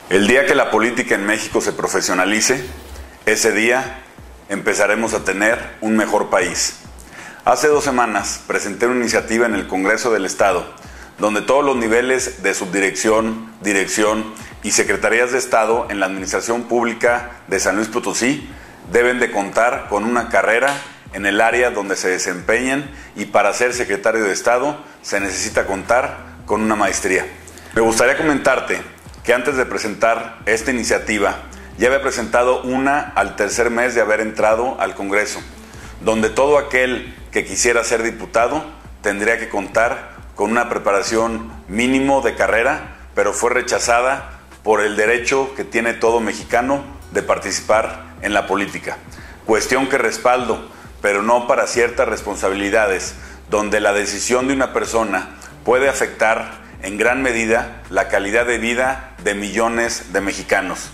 El día que la política en México se profesionalice, ese día empezaremos a tener un mejor país. Hace 2 semanas presenté una iniciativa en el Congreso del Estado, donde todos los niveles de subdirección, dirección y secretarías de Estado en la Administración Pública de San Luis Potosí deben de contar con una carrera en el área donde se desempeñan, y para ser secretario de Estado se necesita contar con una maestría. Me gustaría comentarte que antes de presentar esta iniciativa ya había presentado una al tercer mes de haber entrado al Congreso, donde todo aquel que quisiera ser diputado tendría que contar con una preparación mínimo de carrera, pero fue rechazada por el derecho que tiene todo mexicano de participar en la política. Cuestión que respaldo, pero no para ciertas responsabilidades, donde la decisión de una persona puede afectar en gran medida la calidad de vida de millones de mexicanos.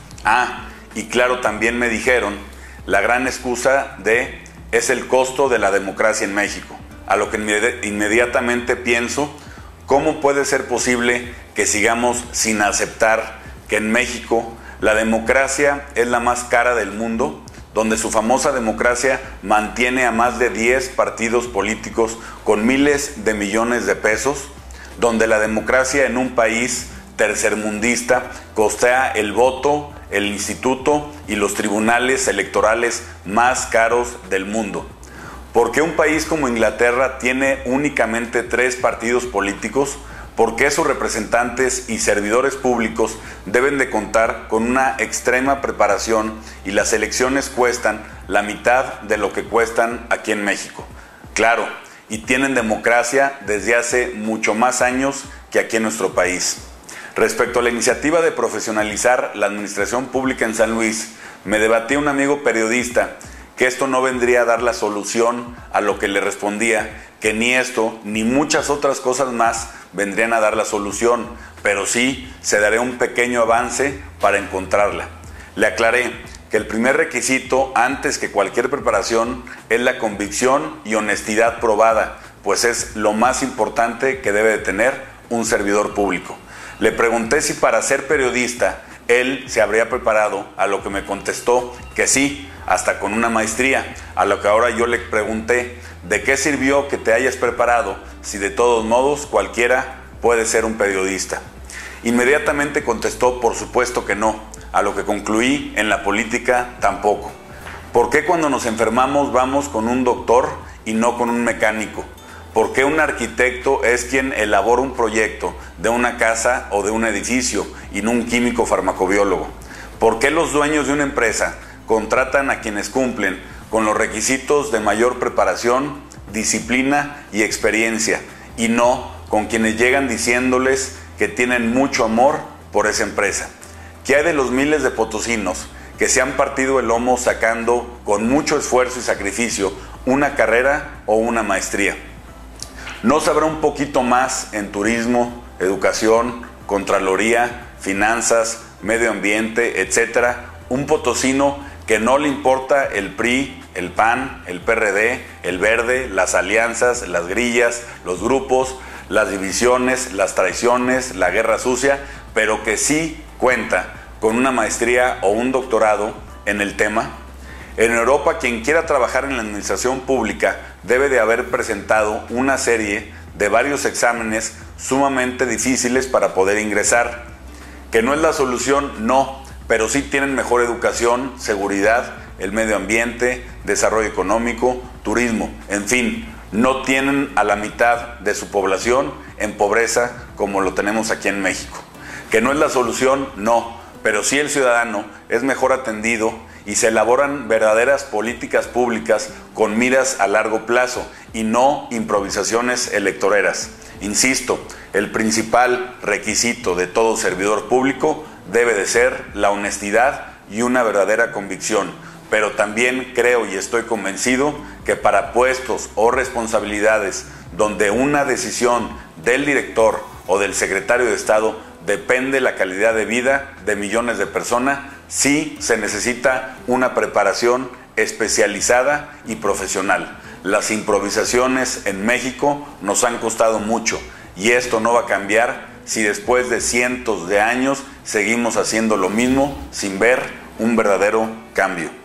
Y claro, también me dijeron la gran excusa es el costo de la democracia en México, a lo que inmediatamente pienso, ¿cómo puede ser posible que sigamos sin aceptar que en México la democracia es la más cara del mundo, donde su famosa democracia mantiene a más de 10 partidos políticos con miles de millones de pesos, donde la democracia en un país tercermundista costea el voto, el instituto y los tribunales electorales más caros del mundo? ¿Por qué un país como Inglaterra tiene únicamente 3 partidos políticos? ¿Por qué sus representantes y servidores públicos deben de contar con una extrema preparación y las elecciones cuestan la mitad de lo que cuestan aquí en México? Claro, y tienen democracia desde hace mucho más años que aquí en nuestro país. Respecto a la iniciativa de profesionalizar la administración pública en San Luis, me debatía un amigo periodista que esto no vendría a dar la solución, a lo que le respondía que ni esto ni muchas otras cosas más vendrían a dar la solución, pero sí se daría un pequeño avance para encontrarla. Le aclaré que el primer requisito antes que cualquier preparación es la convicción y honestidad probada, pues es lo más importante que debe de tener un servidor público. Le pregunté si para ser periodista él se habría preparado, a lo que me contestó que sí, hasta con una maestría, a lo que ahora yo le pregunté, ¿de qué sirvió que te hayas preparado si de todos modos cualquiera puede ser un periodista? Inmediatamente contestó, por supuesto que no, a lo que concluí, en la política tampoco. ¿Por qué cuando nos enfermamos vamos con un doctor y no con un mecánico? ¿Por qué un arquitecto es quien elabora un proyecto de una casa o de un edificio y no un químico farmacobiólogo? ¿Por qué los dueños de una empresa contratan a quienes cumplen con los requisitos de mayor preparación, disciplina y experiencia, y no con quienes llegan diciéndoles que tienen mucho amor por esa empresa? ¿Qué hay de los miles de potosinos que se han partido el lomo sacando con mucho esfuerzo y sacrificio una carrera o una maestría? ¿No sabrá un poquito más en turismo, educación, contraloría, finanzas, medio ambiente, etcétera, un potosino que no le importa el PRI, el PAN, el PRD, el Verde, las alianzas, las grillas, los grupos, las divisiones, las traiciones, la guerra sucia, pero que sí cuenta con una maestría o un doctorado en el tema? En Europa, quien quiera trabajar en la administración pública debe de haber presentado una serie de varios exámenes sumamente difíciles para poder ingresar. ¿Que no es la solución? No, pero sí tienen mejor educación, seguridad, el medio ambiente, desarrollo económico, turismo, en fin, no tienen a la mitad de su población en pobreza como lo tenemos aquí en México. ¿Que no es la solución? No, pero sí el ciudadano es mejor atendido y se elaboran verdaderas políticas públicas con miras a largo plazo y no improvisaciones electoreras. Insisto, el principal requisito de todo servidor público debe de ser la honestidad y una verdadera convicción, pero también creo y estoy convencido que para puestos o responsabilidades donde una decisión del director o del secretario de Estado depende la calidad de vida de millones de personas, sí se necesita una preparación especializada y profesional. Las improvisaciones en México nos han costado mucho y esto no va a cambiar si después de cientos de años seguimos haciendo lo mismo sin ver un verdadero cambio.